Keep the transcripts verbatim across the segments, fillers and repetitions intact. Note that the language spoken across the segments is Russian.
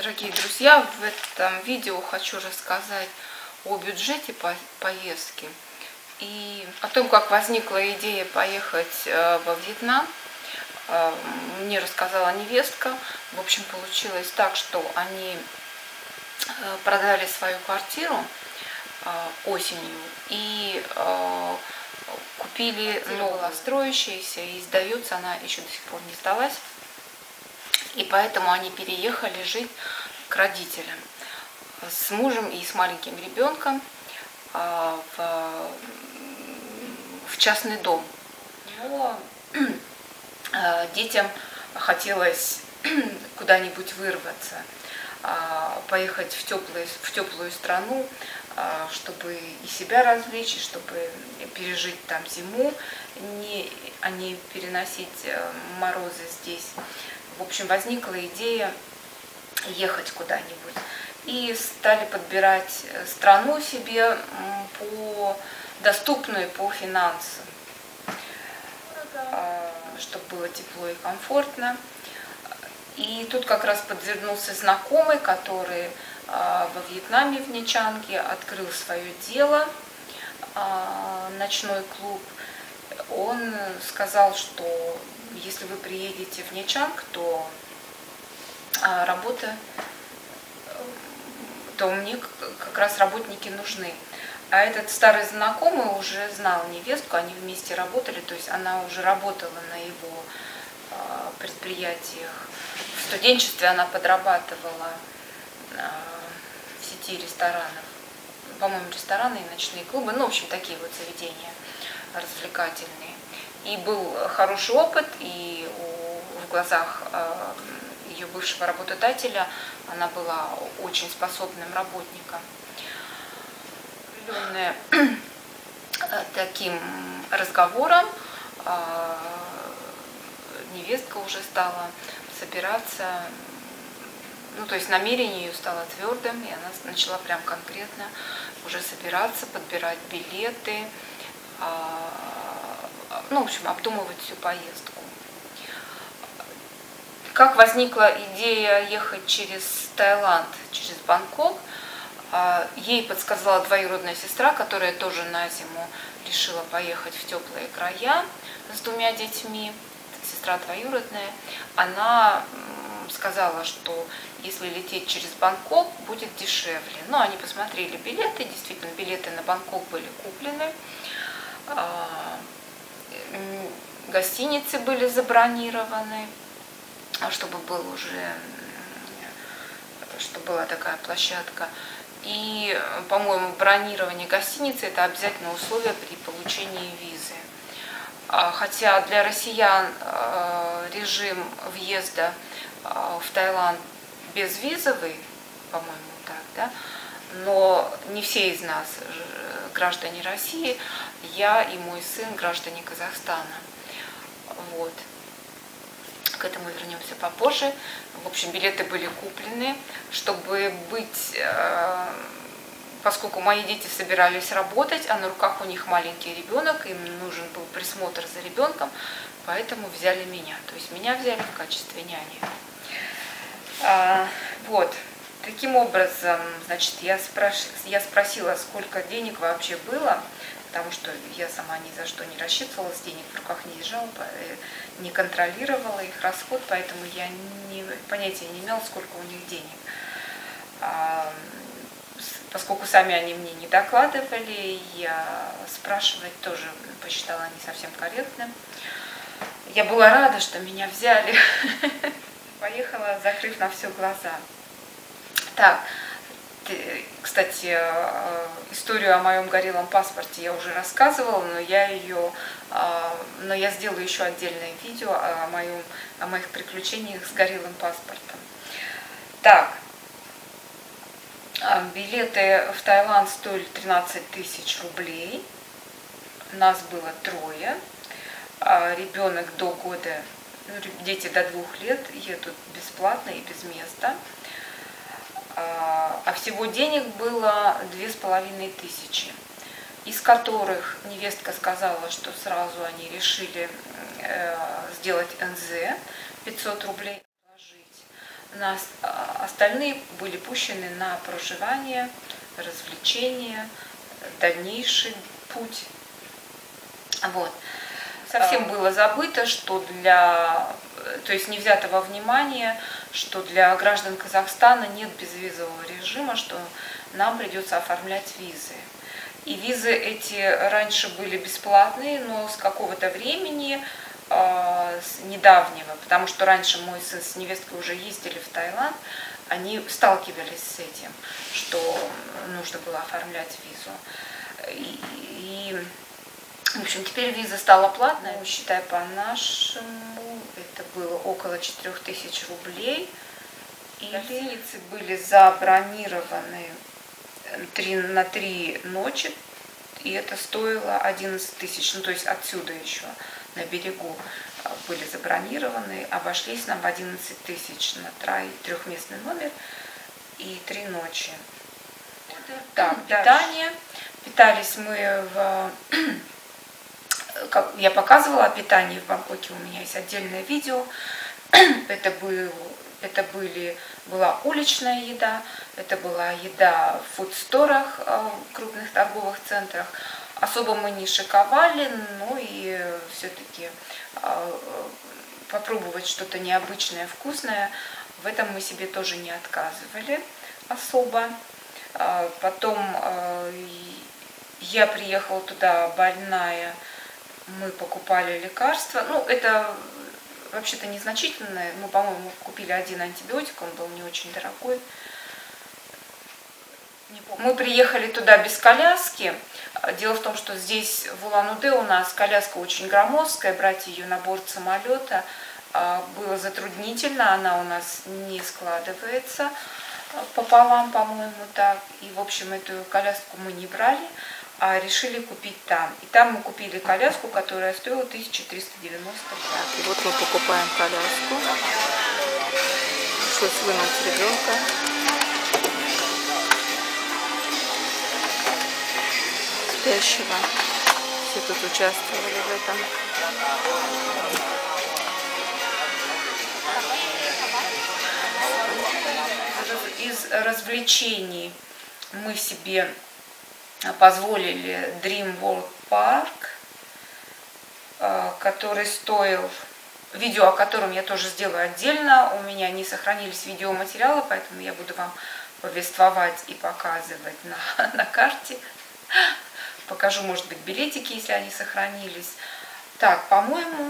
Дорогие друзья, в этом видео хочу рассказать о бюджете поездки и о том, как возникла идея поехать во Вьетнам. Мне рассказала невестка. В общем, получилось так, что они продали свою квартиру осенью и купили новую, строящуюся, и сдается она еще до сих пор не сдалась. И поэтому они переехали жить к родителям с мужем и с маленьким ребенком в, в частный дом. Но детям хотелось куда-нибудь вырваться, поехать в, теплую, в теплую страну, чтобы и себя развлечь, и чтобы пережить там зиму, не, а не переносить морозы здесь. В общем, возникла идея ехать куда-нибудь. И стали подбирать страну себе по доступную по финансам, чтобы было тепло и комфортно. И тут как раз подвернулся знакомый, который во Вьетнаме, в Нячанге, открыл свое дело, ночной клуб. Он сказал, что если вы приедете в Нячанг, то работа, то мне как раз работники нужны. А этот старый знакомый уже знал невестку, они вместе работали, то есть она уже работала на его предприятиях. В студенчестве она подрабатывала в сети ресторанов, по-моему, рестораны и ночные клубы, ну, в общем, такие вот заведения развлекательные. И был хороший опыт, и в глазах ее бывшего работодателя она была очень способным работником. Таким разговором невестка уже стала собираться, ну, то есть намерение ее стало твердым, и она начала прям конкретно уже собираться, подбирать билеты, ну, в общем, обдумывать всю поездку. Как возникла идея ехать через Таиланд, через Бангкок, ей подсказала двоюродная сестра, которая тоже на зиму решила поехать в теплые края с двумя детьми, сестра двоюродная. Она сказала, что если лететь через Бангкок, будет дешевле. Но они посмотрели билеты, действительно, билеты на Бангкок были куплены. Гостиницы были забронированы, чтобы был уже, чтобы была такая площадка. И, по-моему, бронирование гостиницы – это обязательное условие при получении визы. Хотя для россиян режим въезда в Таиланд безвизовый, по-моему, так, да? Но не все из нас граждане России, я и мой сын граждане Казахстана. Вот. К этому вернемся попозже. В общем, билеты были куплены, чтобы быть, поскольку мои дети собирались работать, а на руках у них маленький ребенок, им нужен был присмотр за ребенком, поэтому взяли меня. То есть меня взяли в качестве няни. Вот. Таким образом, значит, я, спраш... я спросила, сколько денег вообще было, потому что я сама ни за что не рассчитывала, с денег в руках не держала, не контролировала их расход, поэтому я не... понятия не имела, сколько у них денег. А, поскольку сами они мне не докладывали, я спрашивать тоже посчитала не совсем корректным. Я была рада, что меня взяли. Поехала, закрыв на все глаза. Так, кстати, историю о моем горелом паспорте я уже рассказывала, но я ее, но я сделаю еще отдельное видео о, моем, о моих приключениях с горелым паспортом. Так, билеты в Таиланд стоили тринадцать тысяч рублей, нас было трое, ребенок до года, дети до двух лет едут бесплатно и без места. А всего денег было две с половиной тысячи, из которых невестка сказала, что сразу они решили сделать эн зэ пятьсот рублей. На остальные были пущены на проживание, развлечение, дальнейший путь. Вот. Совсем было забыто, что для, то есть не взято во внимание, что для граждан Казахстана нет безвизового режима, что нам придется оформлять визы. И визы эти раньше были бесплатные, но с какого-то времени, э, с недавнего, потому что раньше мой сын с невесткой уже ездили в Таиланд, они сталкивались с этим, что нужно было оформлять визу. И, и в общем, теперь виза стала платной, ну, считай по-нашему, это было около четырёх тысяч рублей. И гостиницы были забронированы три, на три ночи, и это стоило одиннадцать тысяч, ну то есть отсюда еще на берегу были забронированы, обошлись нам в одиннадцать тысяч на трехместный номер и три ночи. Так, питание. Питались мы в... Как я показывала о питании в Бангкоке, у меня есть отдельное видео. Это, был, это были, была уличная еда, это была еда в фудсторах, крупных торговых центрах. Особо мы не шиковали, но и все-таки попробовать что-то необычное, вкусное, в этом мы себе тоже не отказывали особо. Потом я приехала туда больная, мы покупали лекарства. Ну, это вообще-то незначительное. Мы, по-моему, купили один антибиотик, он был не очень дорогой. Мы приехали туда без коляски. Дело в том, что здесь в Улан-Удэ у нас коляска очень громоздкая, брать ее на борт самолета было затруднительно, она у нас не складывается пополам, по-моему, так. И, в общем, эту коляску мы не брали, а решили купить там. И там мы купили коляску, которая стоила тысячу триста девяносто бат. И вот мы покупаем коляску. Пришлось вынуть ребенка. Спящего. Все тут участвовали в этом. Из развлечений мы себе позволили Dream World Park, который стоил, видео о котором я тоже сделаю отдельно, у меня не сохранились видеоматериалы, поэтому я буду вам повествовать и показывать на, на карте. Покажу, может быть, билетики, если они сохранились. Так, по-моему,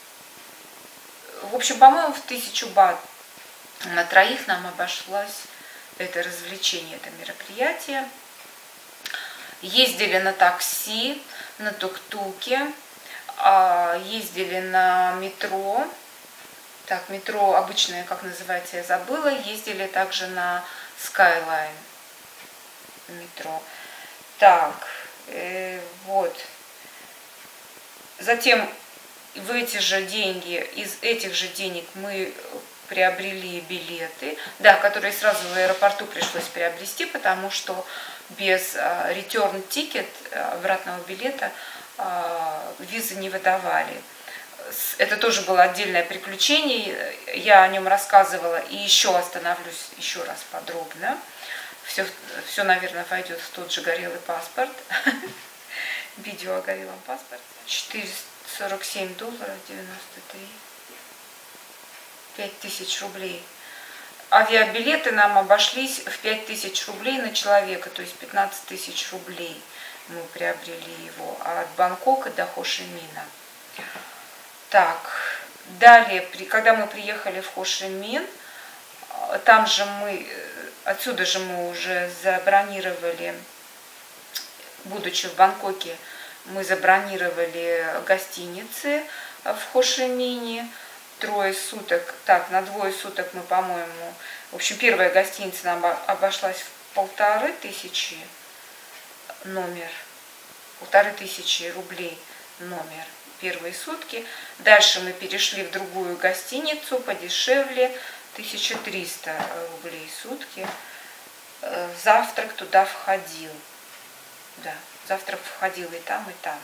в общем, по-моему, в тысячу бат на троих нам обошлось это развлечение, это мероприятие. Ездили на такси, на тук-туке, ездили на метро. Так, метро обычное, как называется, я забыла. Ездили также на Skyline метро. Так, э, вот. Затем в эти же деньги, из этих же денег мы приобрели билеты, да, которые сразу в аэропорту пришлось приобрести, потому что без return ticket, обратного билета, визы не выдавали. Это тоже было отдельное приключение, я о нем рассказывала и еще остановлюсь еще раз подробно. Все, все, наверное, войдет в тот же горелый паспорт. Видео о горелом паспорте. четыреста сорок семь долларов девяносто три. пять тысяч рублей. Авиабилеты нам обошлись в пять тысяч рублей на человека, то есть пятнадцать тысяч рублей мы приобрели его от Бангкока до Хошимина. Так, далее, когда мы приехали в Хошимин, там же мы, отсюда же мы уже забронировали, будучи в Бангкоке, мы забронировали гостиницы в Хошимине. Трое суток, так, на двое суток мы, по-моему, в общем, первая гостиница нам обошлась в полторы тысячи номер, полторы тысячи рублей номер, первые сутки. Дальше мы перешли в другую гостиницу, подешевле, тысяча триста рублей сутки. Завтрак туда входил, да, завтрак входил и там, и там.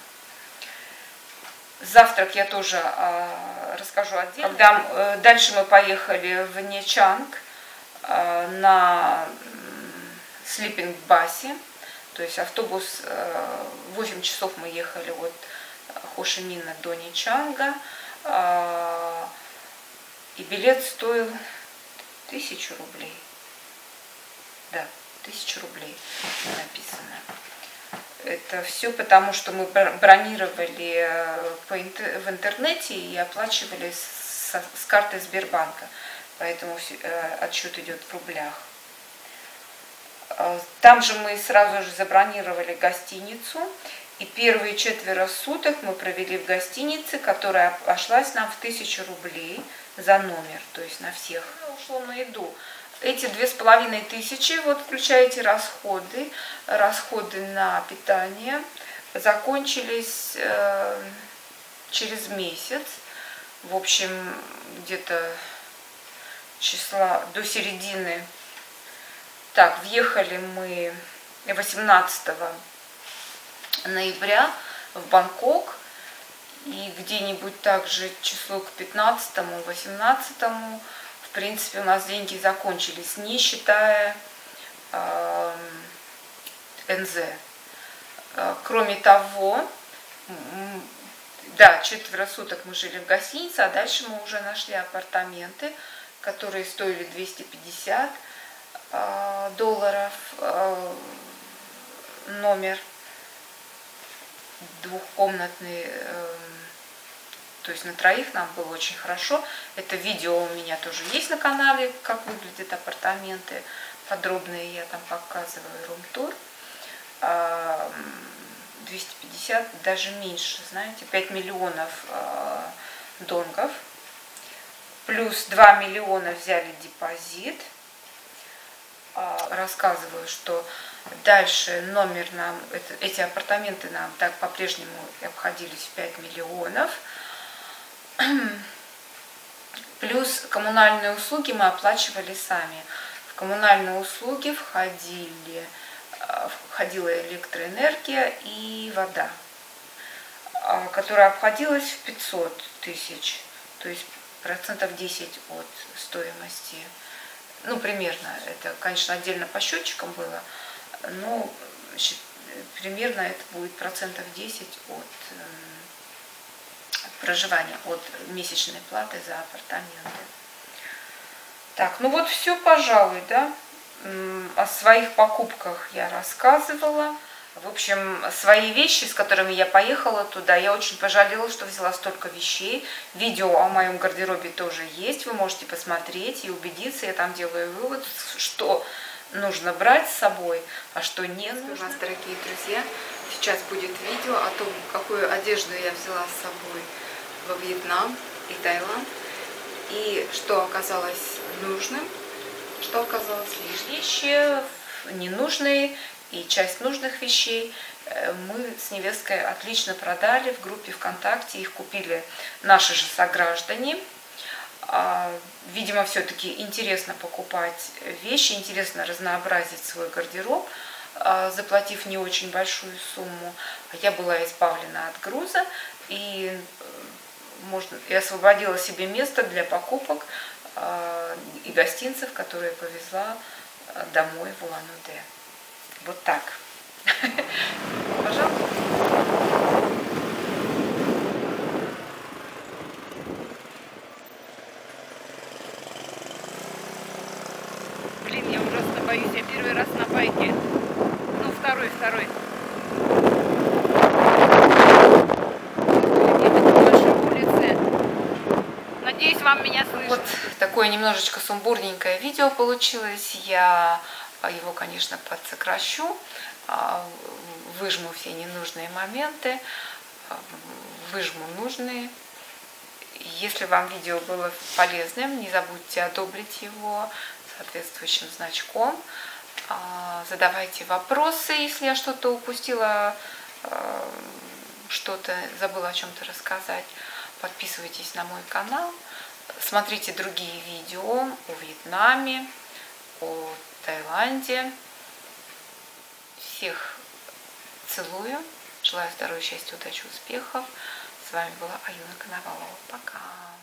Завтрак я тоже э, расскажу отдельно. Когда э, дальше мы поехали в Нечанг, на слипинг-басе. То есть автобус, восемь часов мы ехали от Хошимина до Ничанга. И билет стоил тысячу рублей. Да, тысячу рублей написано. Это все потому, что мы бронировали в интернете и оплачивали с, с карты Сбербанка. Поэтому отсчет идет в рублях. Там же мы сразу же забронировали гостиницу. И первые четверо суток мы провели в гостинице, которая обошлась нам в тысячу рублей за номер, то есть на всех. Ушло на еду. Эти две с половиной тысячи, вот включаете расходы, расходы на питание, закончились э, через месяц. В общем, где-то числа до середины. Так, въехали мы восемнадцатого ноября в Бангкок, и где-нибудь также число к пятнадцатому-восемнадцатому, в принципе, у нас деньги закончились, не считая э, эн зэ. Кроме того, да, четверо суток мы жили в гостинице, а дальше мы уже нашли апартаменты, которые стоили двести пятьдесят э, долларов э, номер. Двухкомнатный, э, то есть на троих нам было очень хорошо. Это видео у меня тоже есть на канале, как выглядят апартаменты. Подробные я там показываю, рум-тур. Э, двести пятьдесят, даже меньше, знаете, пять миллионов э, донгов. Плюс два миллиона взяли депозит. Э, рассказываю, что дальше номер нам, это, эти апартаменты нам так по-прежнему обходились в пять миллионов. Плюс коммунальные услуги мы оплачивали сами. В коммунальные услуги входили, входила электроэнергия и вода, которая обходилась в пятьсот тысяч, то есть процентов десять от стоимости. Ну, примерно, это, конечно, отдельно по счетчикам было, но примерно это будет процентов десять от э, проживания, от месячной платы за апартаменты. Так, ну вот все, пожалуй, да. О своих покупках я рассказывала. В общем, свои вещи, с которыми я поехала туда, я очень пожалела, что взяла столько вещей. Видео о моем гардеробе тоже есть, вы можете посмотреть и убедиться. Я там делаю вывод, что нужно брать с собой, а что не нужно. Вас, дорогие друзья, сейчас будет видео о том, какую одежду я взяла с собой во Вьетнам и Таиланд, и что оказалось нужным, что оказалось лишним. Вещи ненужные и часть нужных вещей мы с невесткой отлично продали в группе ВКонтакте, их купили наши же сограждане. Видимо, все-таки интересно покупать вещи, интересно разнообразить свой гардероб, заплатив не очень большую сумму. Я была избавлена от груза и, можно, и освободила себе место для покупок и гостинцев, которые повезла домой в Улан-Удэ. Вот так. Пожалуйста. Блин, я ужасно боюсь. Я первый раз на байке. Ну, второй, второй. Надеюсь, вам меня слышно. Вот такое немножечко сумбурненькое видео получилось. Я его, конечно, подсокращу, выжму все ненужные моменты, выжму нужные. Если вам видео было полезным, не забудьте одобрить его соответствующим значком. Задавайте вопросы, если я что-то упустила, что-то забыла о чем-то рассказать. Подписывайтесь на мой канал, смотрите другие видео о Вьетнаме, о Таиланде. Всех целую, желаю здоровья, счастья, удачи, успехов. С вами была Аюна Коновалова. Пока!